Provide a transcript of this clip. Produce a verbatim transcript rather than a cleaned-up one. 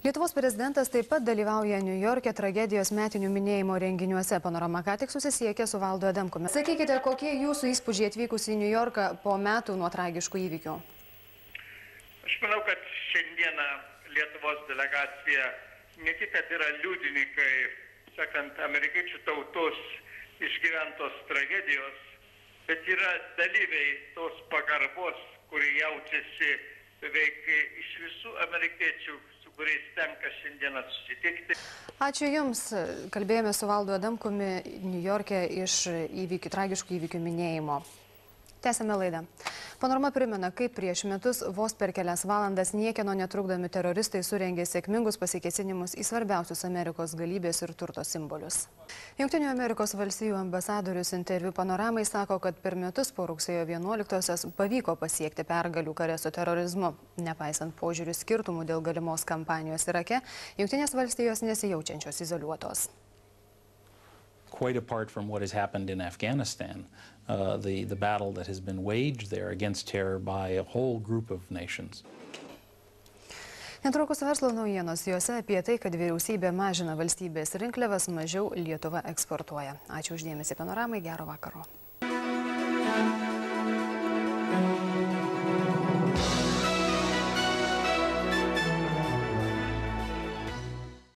Lietuvos prezidentas taip pat dalyvauja Niujorke tragedijos metinių minėjimo renginiuose. Panorama ką tik susisiekė su Valdu Adamkumi. Sakykite, kokie jūsų įspūdžiai atvykus į Niujorką po metų nuo tragiškų įvykių? Aš manau, kad šiandieną Lietuvos delegacija ne tik, kad yra liudininkai, sakant, amerikiečių tautos išgyventos tragedijos, bet yra dalyviai tos pagarbos, kurie jaučiasi beveik iš visų amerikiečių, su kuriais tenka šiandieną susitikti. Ačiū Jums. Kalbėjome su Valdu Adamkumi Niujorke iš įvykių, tragiškų įvykių minėjimo. Tęsame laidą. Panorama primena, kaip prieš metus vos per kelias valandas niekieno netrukdomi teroristai surengė sėkmingus pasikėsinimus į svarbiausius Amerikos galybės ir turto simbolius. Jungtinių Amerikos valstijų ambasadorius interviu Panoramai sako, kad per metus po rugsėjo vienuoliktosios pavyko pasiekti pergalių kare su terorizmu. Nepaisant požiūrių skirtumų dėl galimos kampanijos Irake, Jungtinės valstijos nesijaučiančios izoliuotos. Quite apart from what has happened in Afghanistan, uh, the, the battle that has been waged there against terror by a whole group of nations. Netrukus verslo naujienos, juose apie tai, kad vyriausybė mažina valstybės rinkliavas, mažiau Lietuva eksportuoja. Ačiū už dėmesį Panoramai, gero vakaro.